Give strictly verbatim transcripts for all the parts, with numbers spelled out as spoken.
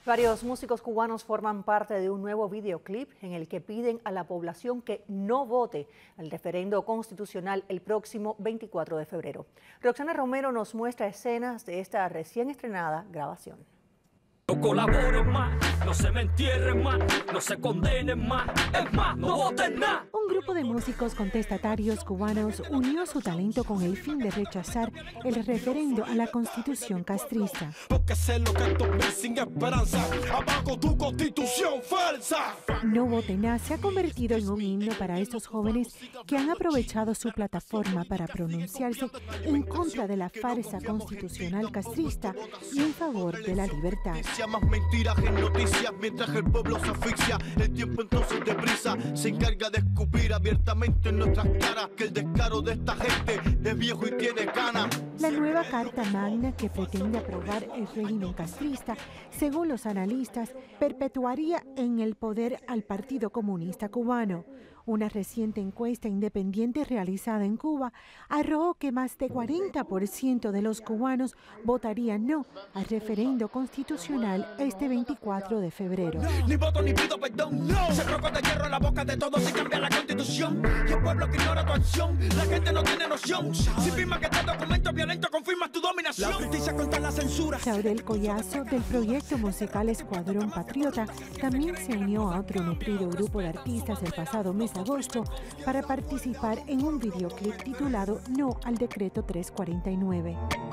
Varios músicos cubanos forman parte de un nuevo videoclip en el que piden a la población que no vote al referendo constitucional el próximo veinticuatro de febrero. Roxana Romero nos muestra escenas de esta recién estrenada grabación. No colaboren más, no se me entierren más, no se condenen más, es más, no voten nada. Un grupo de músicos contestatarios cubanos unió su talento con el fin de rechazar el referendo a la constitución castrista. Porque sé lo que tú ves sin esperanza, abajo tu constitución falsa. No voten nada se ha convertido en un himno para estos jóvenes que han aprovechado su plataforma para pronunciarse en contra de la farsa constitucional castrista y en favor de la libertad. Más mentiras que noticias mientras el pueblo se asfixia. El tiempo entonces deprisa se encarga de escupir abiertamente en nuestras caras que el descaro de esta gente es viejo y tiene ganas. La nueva Carta Magna que pretende aprobar el régimen castrista, según los analistas, perpetuaría en el poder al Partido Comunista Cubano. Una reciente encuesta independiente realizada en Cuba arrojó que más de cuarenta por ciento de los cubanos votarían no al referendo constitucional este veinticuatro de febrero. Ni voto ni pido perdón, no. Se roca de hierro en la boca de todos y cambia la constitución. Y el pueblo que ignora tu acción, la gente no tiene noción. Si firma que este documento violento confirma tu dominación. La justicia contra la censura. Claudel Collazo, del proyecto musical Escuadrón Patriota, también se unió a otro nutrido grupo de artistas el pasado mes de agosto para participar en un videoclip titulado No al Decreto trescientos cuarenta y nueve.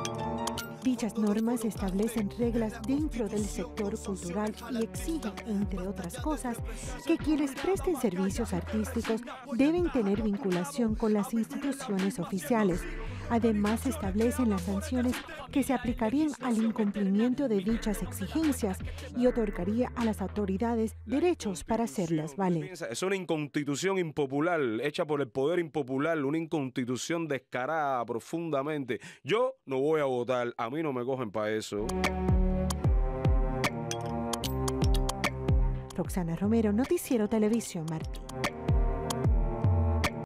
Dichas normas establecen reglas dentro del sector cultural y exigen, entre otras cosas, que quienes presten servicios artísticos deben tener vinculación con las instituciones oficiales. Además, establecen las sanciones que se aplicarían al incumplimiento de dichas exigencias y otorgaría a las autoridades derechos para hacerlas valer. Es una inconstitución impopular, hecha por el poder impopular, una inconstitución descarada profundamente. Yo no voy a votar, a mí no me cogen para eso. Roxana Romero, Noticiero Televisión Martí.